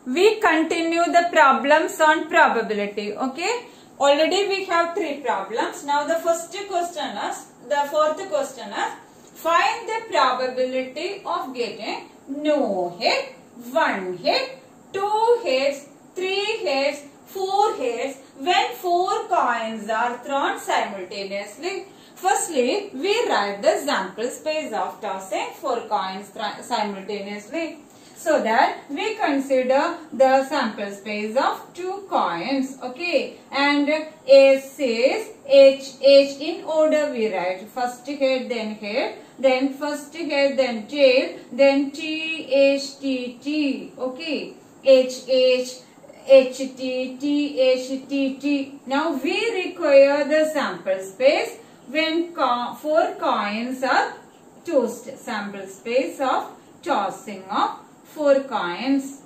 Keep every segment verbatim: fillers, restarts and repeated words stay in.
we continue the problems on probability. Okay, already we have three problems. Now the first question is, the fourth question is, find the probability of getting no hit, one hit, two hits, three hits, four hits when four coins are thrown simultaneously. Firstly, we write the sample space of tossing four coins simultaneously. So that we consider the sample space of two coins. Okay. And S is H, H in order we write. First head, then head, then first head, then tail, then T, H, T, T. Okay. H, H, H, T, T, H, T, T. Now we require the sample space when co four coins are tossed. Sample space of tossing of four coins.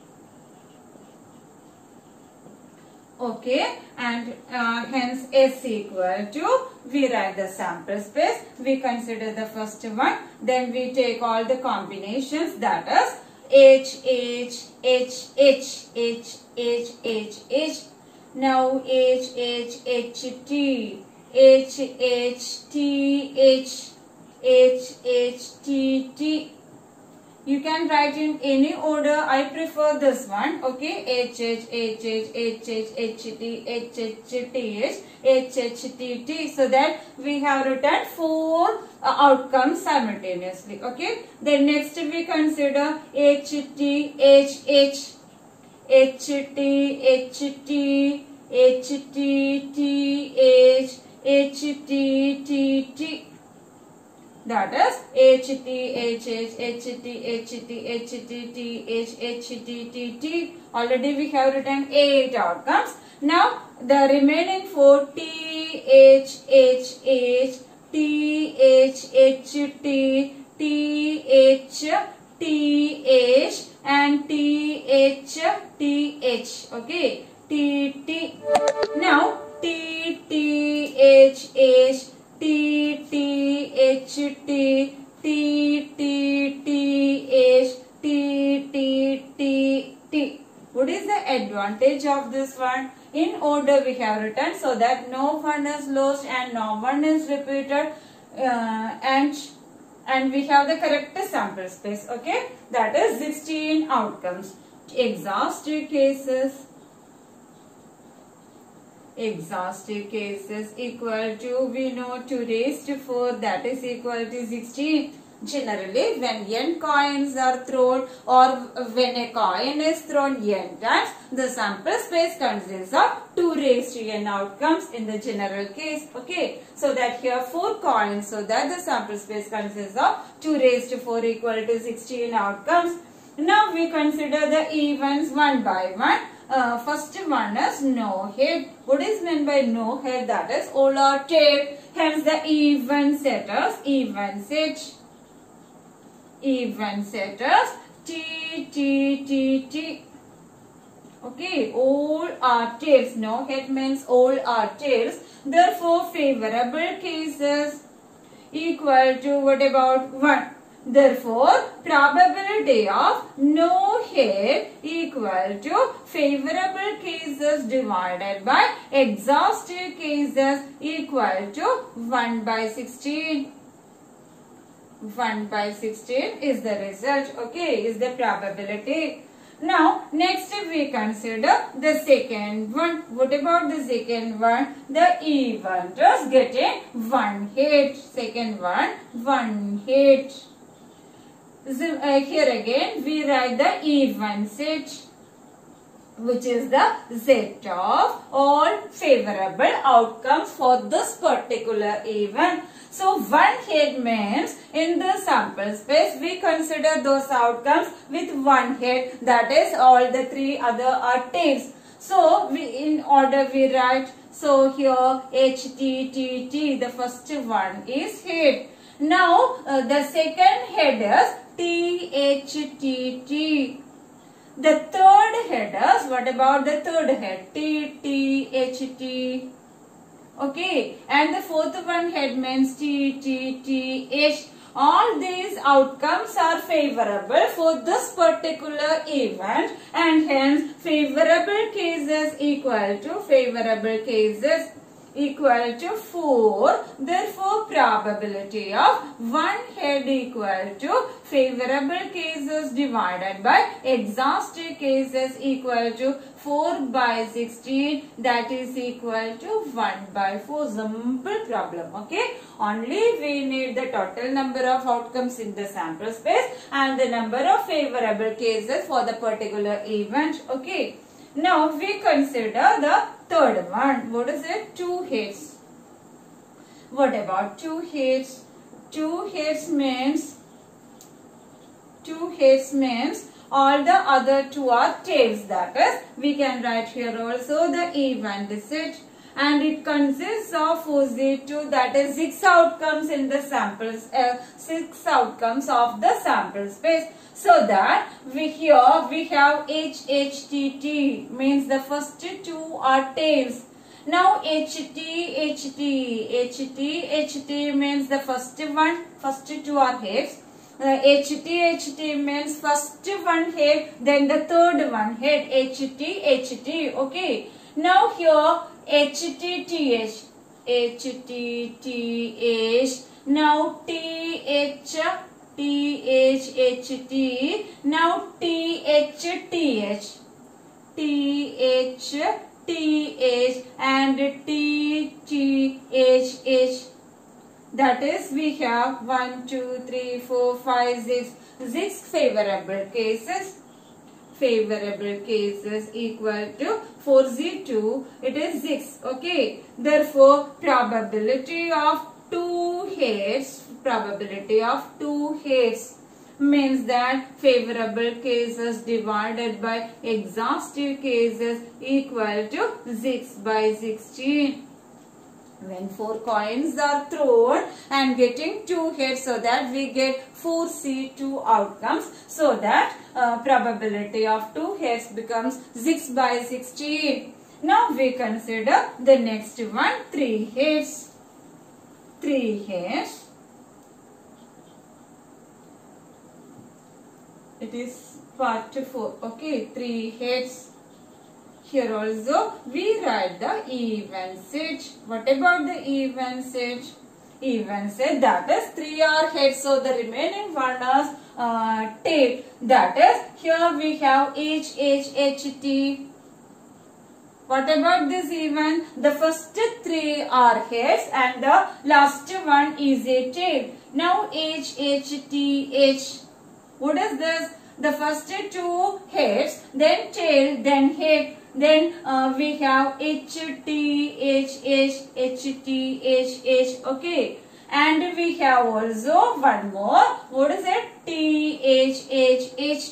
Okay, and uh, hence S equal to, we write the sample space, we consider the first one, then we take all the combinations, that is H, H, H, H, H, H, H, H. Now H, H, H, T, H, H, T, H, H, H, T, T. You can write in any order. I prefer this one. Okay. H, H, H, H, H, H, H, T, H, H, T, H, H, H, T, T. So that we have written four uh, outcomes simultaneously. Okay. Then next we consider H, T, H, H, H, T, H, T, H, T, T, H, H, T, T, T. That is H, T, H, H, H, T, H, T, H, T, T, H, H, T, T, T. Already we have written eight outcomes. Now the remaining four, T, H, H, H, T, H, H, T, T, H, T, H and T, H, T, H. Okay. T, T. Now T, T, H, H, T, T, H, T, T, T, T, H, T, T, T, T. What is the advantage of this one? In order we have written so that no one is lost and no one is repeated, uh, and and we have the correct sample space. Okay, that is sixteen outcomes. Exhaustive cases. Exhaustive cases equal to, we know two raised to four, that is equal to sixteen. Generally, when n coins are thrown or when a coin is thrown n times, the sample space consists of two raised to n outcomes in the general case. Okay, so that here four coins, so that the sample space consists of two raised to four equal to sixteen outcomes. Now we consider the events one by one. Uh, first one is no hit. What is meant by no hit? That is all are tail. Hence the even setters, even set, even setters, T, T, T, T. Okay, all are tails. No hit means all are tails. Therefore, favorable cases equal to, what about one? Therefore, probability of no hit equal to favorable cases divided by exhaustive cases equal to one by sixteen. one by sixteen is the result. Okay, is the probability. Now, next we consider the second one. What about the second one? The event is getting one hit. Second one, one hit. So, uh, here again we write the even set, which is the set of all favorable outcomes for this particular event. So one hit means in the sample space we consider those outcomes with one hit, that is all the three other are tails. So we, in order we write, so here H, T, T, T, the first one is hit. Now uh, the second head is T, H, T, T. The third head is, what about the third head? T, T, H, T. Okay. And the fourth one head means T, T, T, H. all these outcomes are favorable for this particular event, and hence favorable cases equal to favorable cases equal to four. Therefore, probability of one head equal to favorable cases divided by exhaustive cases equal to four by sixteen, that is equal to one by four. Simple problem. Okay. Only we need the total number of outcomes in the sample space and the number of favorable cases for the particular event. Okay. Now we consider the third one. What is it? Two heads. What about two heads? Two heads means two heads means all the other two are tails. That is, we can write here also the event set, and it consists of four Z two, that is six outcomes in the samples, uh, six outcomes of the sample space. So that we here we have H H T T, means the first two are tails. Now H T H T H T H T means the first one, first two are heads. Uh, H T H T means first one head, then the third one head. H T H T. Okay. Now here H T T H H T T H. Now T H T H H T. Now T H T H T H T H and T T H H. That is, we have one, two, three, four, five, six, six favorable cases. Favorable cases equal to four Z two. It is six. Okay. Therefore, probability of two heads. Probability of two heads means that favorable cases divided by exhaustive cases equal to six by sixteen. When four coins are thrown and getting two heads, so that we get four C two outcomes, so that uh, probability of two heads becomes six by sixteen. Now we consider the next one, three heads. Three heads. It is part four. Okay, three heads. Here also we write the even set. What about the even set? Even set, that is three are heads, so the remaining one is uh, tail. That is, here we have H H H T. What about this even? The first three are heads and the last one is a tail. Now H H T H. What is this? The first two heads, then tail, then head. Then uh, we have H T H H H T H H. Okay. And we have also one more. What is it? T H H H.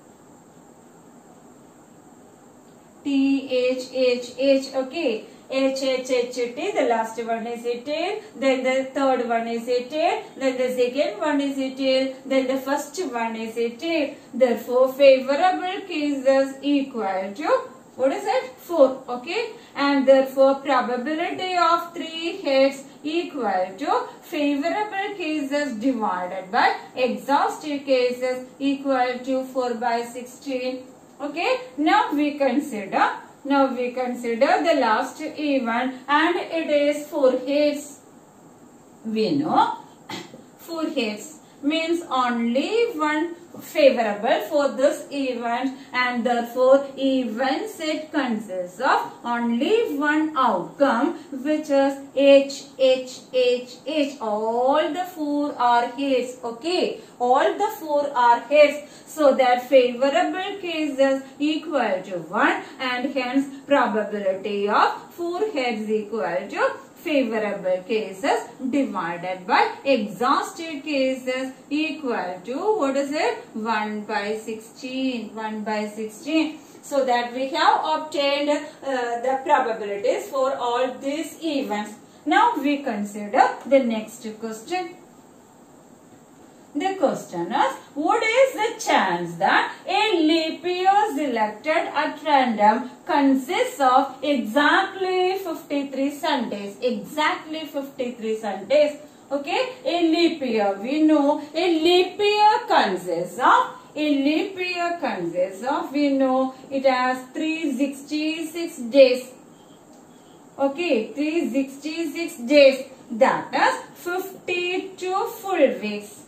T H H H. Okay. H H H T, the last one is a tail, then the third one is a tail, then the second one is a tail, then the first one is a tail. Therefore, favorable cases equal to, what is it? four. Okay. And therefore, probability of three heads equal to favorable cases divided by exhaustive cases equal to four by sixteen. Okay. Now we consider, now we consider the last event, and it is four heads. We know four heads means only one favorable for this event, and therefore event set consists of only one outcome, which is H H H H. All the four are heads. Okay, all the four are heads, so that favorable cases equal to one, and hence probability of four heads equal to favorable cases divided by exhaustive cases equal to, what is it? one by sixteen. one by sixteen. So that we have obtained uh, the probabilities for all these events. Now we consider the next question. The question is, what is the chance that a leap year selected at random consists of exactly fifty-three Sundays? Exactly fifty-three Sundays. Okay, a leap year. We know a leap year consists of a leap year consists of we know it has three hundred sixty-six days. Okay, three hundred sixty-six days. That is fifty-two full weeks.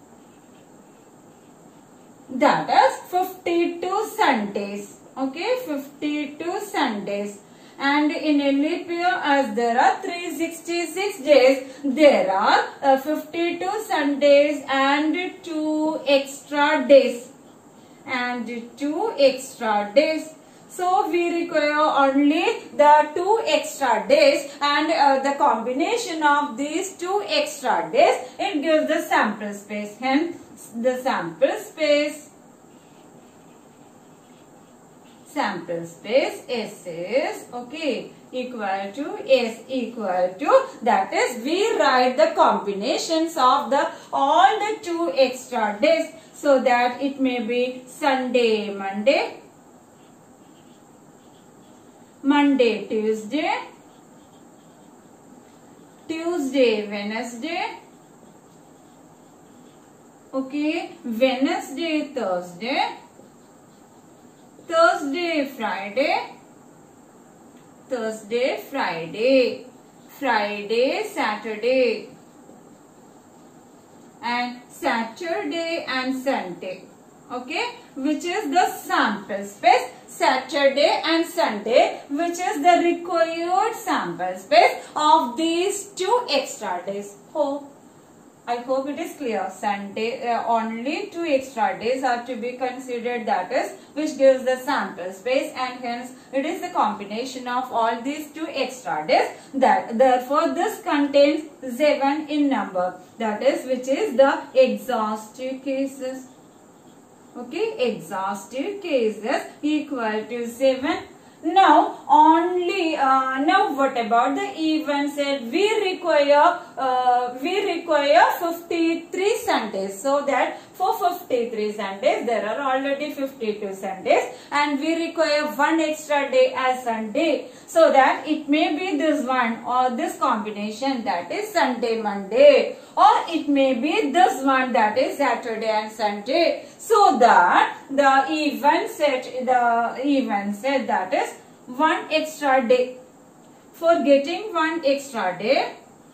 That is fifty-two Sundays. Okay, fifty-two Sundays. And in a leap year, as there are three hundred sixty-six days, there are uh, fifty-two Sundays and two extra days. And two extra days. So we require only the two extra days, and uh, the combination of these two extra days, it gives the sample space. Hence, the sample space, sample space S is, okay, equal to S equal to, that is, we write the combinations of the all the two extra days, so that it may be Sunday, Monday, Monday, Tuesday, Tuesday, Wednesday, okay, Wednesday, Thursday, Thursday, Friday, Thursday, Friday, Friday, Saturday, and Saturday and Sunday. Okay, which is the sample space, Saturday and Sunday, which is the required sample space of these two extra days. Hope, I hope it is clear. Sunday, uh, only two extra days are to be considered, that is, which gives the sample space, and hence it is the combination of all these two extra days. That therefore this contains seven in number. That is, which is the exhaustive cases. Okay, exhaustive cases equal to seven. Now only uh, now what about the even set? We require uh, we require fifty-three Sundays, so that for fifty-three Sundays there are already fifty-two Sundays, and we require one extra day as Sunday, so that it may be this one or this combination, that is Sunday, Monday, or it may be this one, that is Saturday and Sunday, so that the even set, the even set, that is one extra day. For getting one extra day,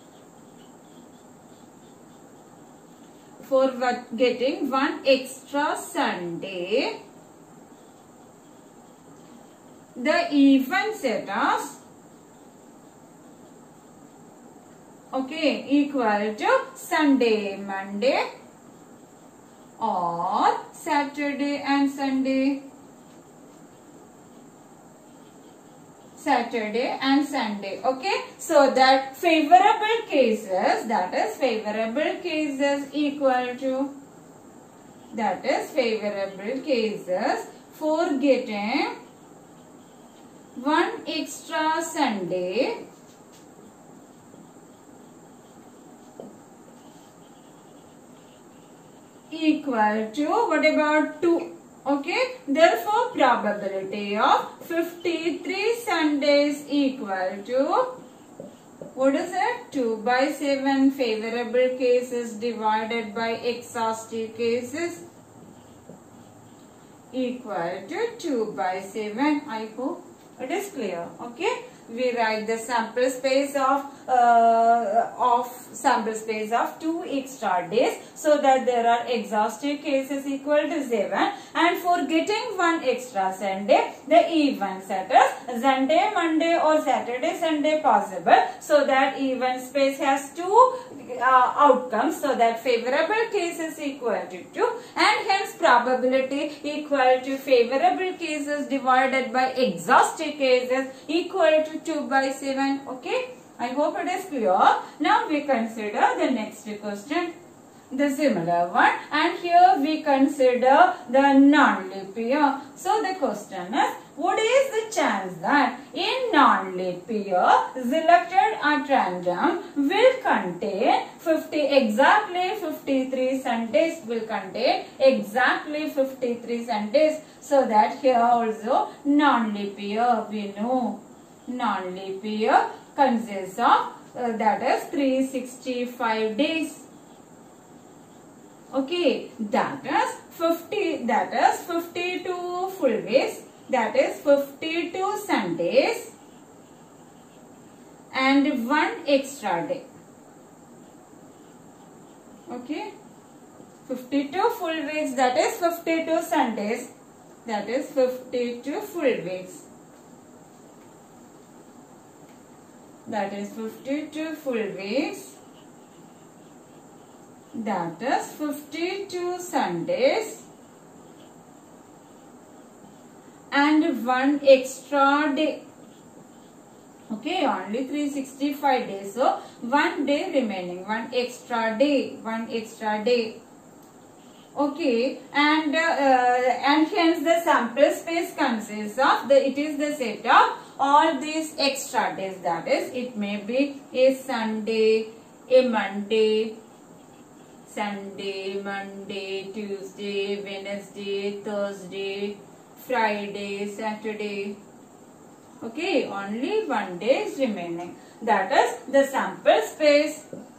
for getting one extra Sunday, the even set is, okay, equal to Sunday, Monday, or Saturday and Sunday, Saturday and Sunday. Okay, so that favorable cases, that is favorable cases equal to, that is favorable cases for getting one extra Sunday equal to, what about two? Okay, therefore probability of fifty-three Sundays equal to, what is it? two by seven favorable cases divided by exhaustive cases equal to two by seven. I hope it is clear. Okay, we write the sample space of uh, of sample space of two extra days, so that there are exhaustive cases equal to seven, and for getting one extra Sunday, the even set is Sunday, Monday, or Saturday, Sunday possible, so that even space has two uh, outcomes, so that favorable cases equal to two, and hence probability equal to favorable cases divided by exhaustive cases equal to two by seven. Okay, I hope it is clear. Now we consider the next question, the similar one, and here we consider the non-leap year. So the question is, what is the chance that in non-leap year selected at random will contain fifty, exactly fifty-three Sundays, will contain exactly fifty-three Sundays, so that here also non-leap year, we know non-leap year consists of uh, that is three hundred sixty-five days. Okay, that is fifty, that is fifty-two full weeks, that is fifty-two Sundays and one extra day. Okay, fifty-two full weeks, that is fifty-two Sundays, that is fifty-two full weeks. That is fifty-two full weeks. That is fifty-two Sundays and one extra day. Okay, only three hundred sixty-five days. So, one day remaining, one extra day, one extra day. Okay, and uh, uh, and hence the sample space consists of the, it is the set of all these extra days. That is, it may be a Sunday, a Monday, Sunday, Monday, Tuesday, Wednesday, Thursday, Friday, Saturday. Okay, only one day is remaining. That is the sample space.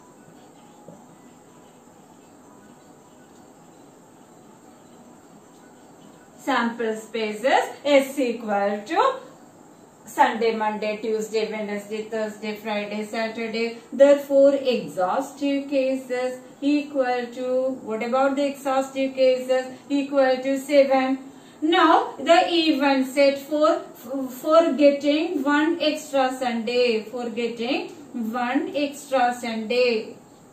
Sample spaces is equal to Sunday, Monday, Tuesday, Wednesday, Thursday, Friday, Saturday. Therefore, exhaustive cases equal to, what about the exhaustive cases? Equal to seven. Now, the even set for, for getting one extra Sunday, for getting one extra Sunday.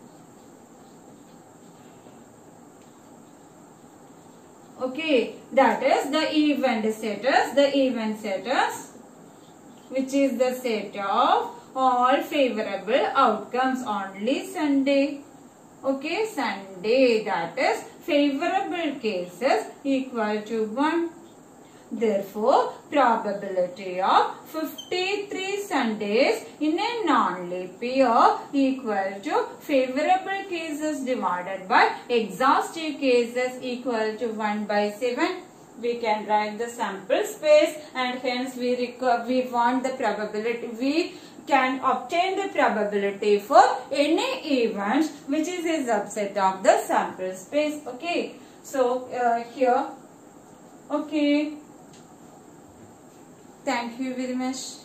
Okay, that is the event status, the event status, which is the set of all favorable outcomes, only Sunday. Okay, Sunday, that is favorable cases equal to one. Therefore, probability of fifty-three Sundays in a non-leap year equal to favorable cases divided by exhaustive cases equal to one by seven. We can write the sample space and hence we require, we want the probability, we can obtain the probability for any event which is a subset of the sample space. Okay, so uh, here, okay, thank you very much.